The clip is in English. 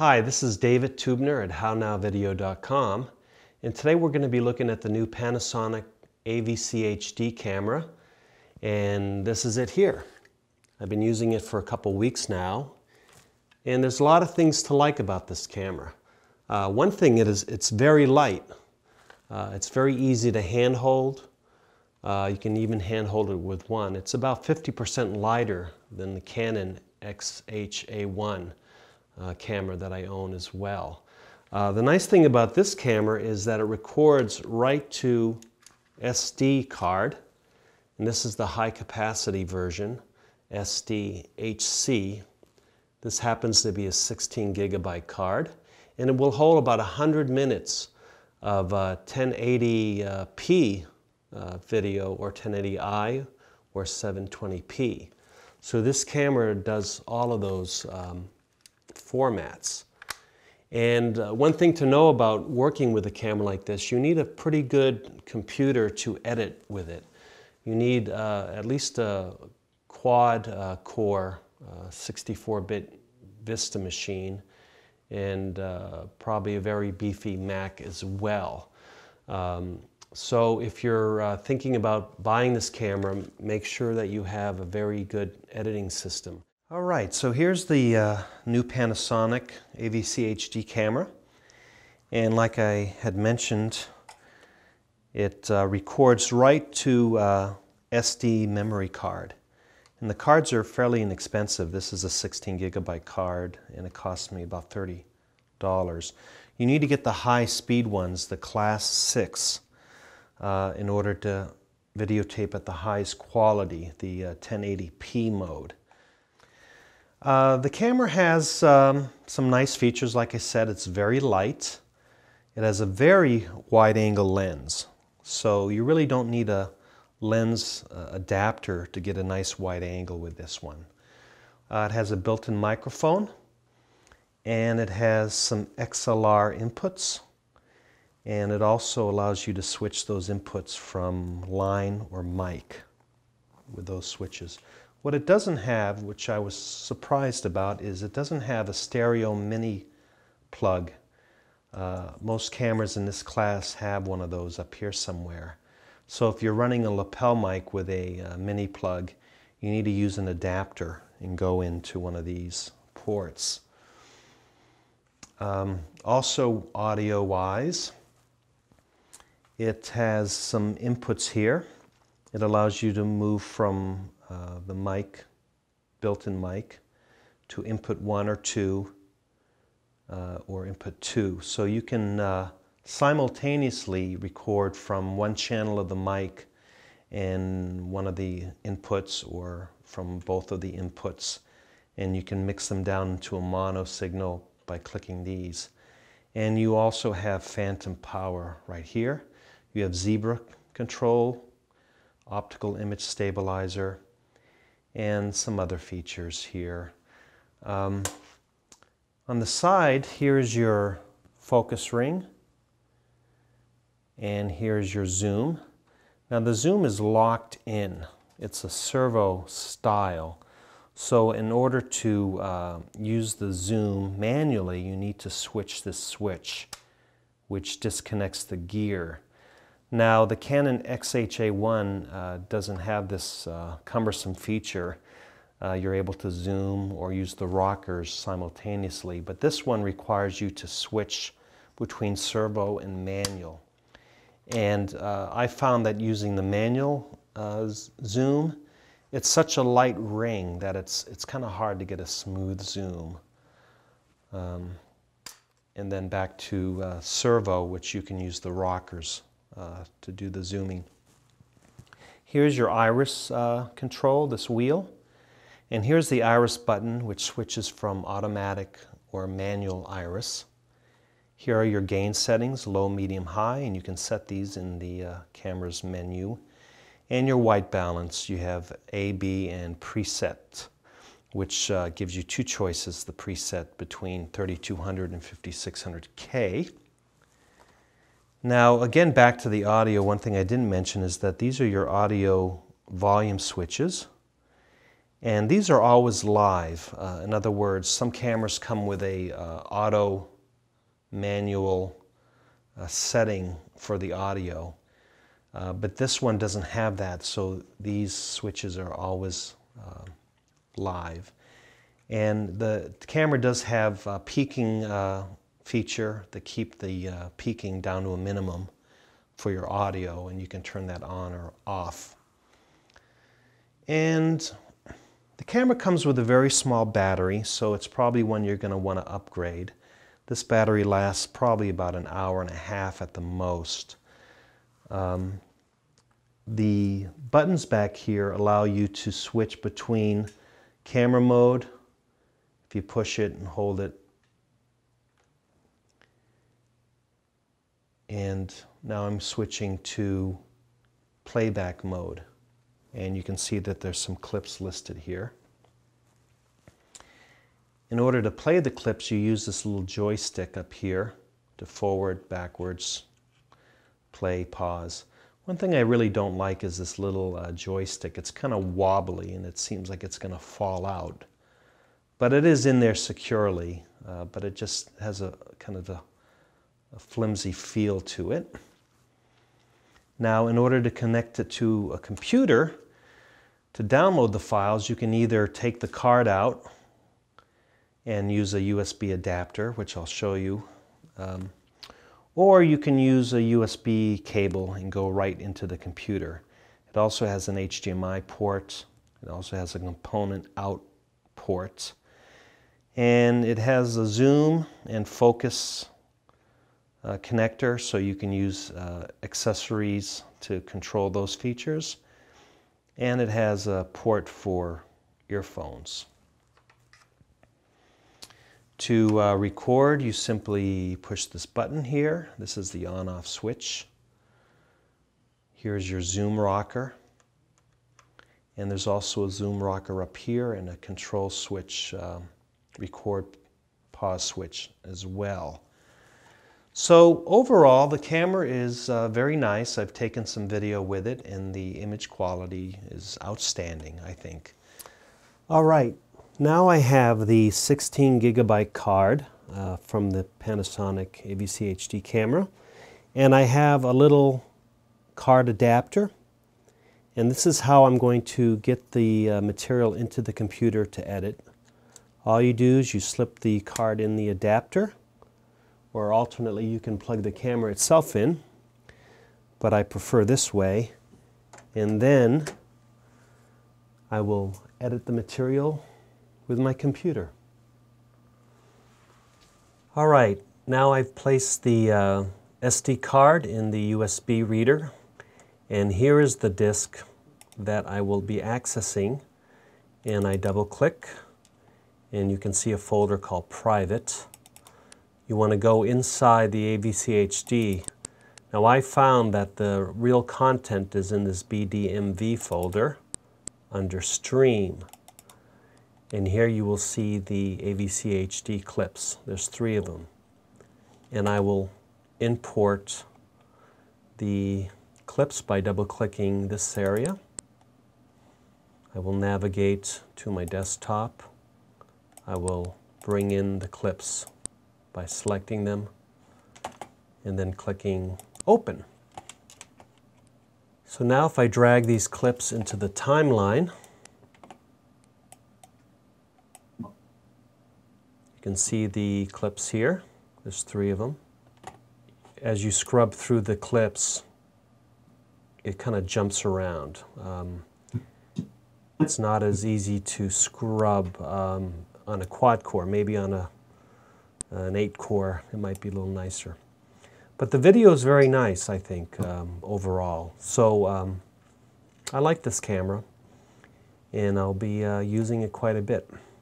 Hi, this is David Tubner at HowNowVideo.com, and today we're going to be looking at the new Panasonic AVCHD camera, and this is it here. I've been using it for a couple weeks now, and there's a lot of things to like about this camera. One thing is it's very light. It's very easy to handhold. You can even handhold it with one. It's about 50% lighter than the Canon XH-A1 camera that I own as well. The nice thing about this camera is that it records right to SD card, and this is the high capacity version, SD-HC. This happens to be a 16 gigabyte card, and it will hold about 100 minutes of 1080p video, or 1080i, or 720p. So this camera does all of those formats. And one thing to know about working with a camera like this, you need a pretty good computer to edit with it. You need at least a quad core 64-bit Vista machine, and probably a very beefy Mac as well. So if you're thinking about buying this camera, make sure that you have a very good editing system. All right, so here's the new Panasonic AVCHD camera, and like I had mentioned, it records right to SD memory card, and the cards are fairly inexpensive. This is a 16 gigabyte card, and it cost me about $30. You need to get the high speed ones, the class 6, in order to videotape at the highest quality, the 1080p mode. The camera has some nice features. Like I said, it's very light. It has a very wide-angle lens, so you really don't need a lens adapter to get a nice wide angle with this one. It has a built-in microphone, and it has some XLR inputs, and it also allows you to switch those inputs from line or mic with those switches. What it doesn't have, which I was surprised about, is it doesn't have a stereo mini plug. Most cameras in this class have one of those up here somewhere. So if you're running a lapel mic with a mini plug, you need to use an adapter and go into one of these ports. Also, audio-wise, it has some inputs here. It allows you to move from the mic, built-in mic, to input 1 or 2, or input 2. So you can simultaneously record from one channel of the mic and one of the inputs, or from both of the inputs, and you can mix them down into a mono signal by clicking these. And you also have phantom power right here. You have zebra control, optical image stabilizer, and some other features here. On the side, here's your focus ring, and here's your zoom. Now the zoom is locked in. It's a servo style. So in order to use the zoom manually, you need to switch this switch, which disconnects the gear. Now the Canon XH-A1 doesn't have this cumbersome feature. You're able to zoom or use the rockers simultaneously, but this one requires you to switch between servo and manual. And I found that using the manual zoom, it's such a light ring that it's kind of hard to get a smooth zoom. And then back to servo, which you can use the rockers to do the zooming. Here's your iris control, this wheel. And here's the iris button, which switches from automatic or manual iris. Here are your gain settings, low, medium, high, and you can set these in the camera's menu. And your white balance, you have A, B, and preset, which gives you two choices, the preset between 3200 and 5600K. Now again, back to the audio, one thing I didn't mention is that these are your audio volume switches. And these are always live. In other words, some cameras come with a auto manual setting for the audio, but this one doesn't have that, so these switches are always live. And the camera does have a peaking feature to keep the peaking down to a minimum for your audio, and you can turn that on or off. And the camera comes with a very small battery, so it's probably one you're going to want to upgrade. This battery lasts probably about an hour and a half at the most. The buttons back here allow you to switch between camera mode. If you push it and hold it. And now I'm switching to playback mode. And you can see that there's some clips listed here. In order to play the clips, you use this little joystick up here to forward, backwards, play, pause. One thing I really don't like is this little joystick. It's kind of wobbly and it seems like it's going to fall out. But it is in there securely, but it just has a kind of a flimsy feel to it. Now, in order to connect it to a computer, to download the files, you can either take the card out and use a USB adapter, which I'll show you, or you can use a USB cable and go right into the computer. It also has an HDMI port. It also has a component out port. And it has a zoom and focus connector, so you can use accessories to control those features. And it has a port for earphones. To record, you simply push this button here. This is the on-off switch. Here's your zoom rocker. And there's also a zoom rocker up here and a control switch, record pause switch as well. So overall, the camera is very nice. I've taken some video with it and the image quality is outstanding, I think. All right, now I have the 16 gigabyte card from the Panasonic AVCHD camera, and I have a little card adapter, and this is how I'm going to get the material into the computer to edit. All you do is you slip the card in the adapter, or alternately you can plug the camera itself in, but I prefer this way, and then I will edit the material with my computer. All right, now I've placed the SD card in the USB reader, and here is the disk that I will be accessing, and I double click and you can see a folder called Private. You want to go inside the AVCHD. Now I found that the real content is in this BDMV folder under Stream. And here you will see the AVCHD clips. There's 3 of them. And I will import the clips by double-clicking this area. I will navigate to my desktop. I will bring in the clips by selecting them and then clicking Open. So now if I drag these clips into the timeline, you can see the clips here. There's 3 of them. As you scrub through the clips, it kind of jumps around. It's not as easy to scrub on a quad core. Maybe on an 8 core it might be a little nicer. But the video is very nice, I think, overall. So I like this camera, and I'll be using it quite a bit.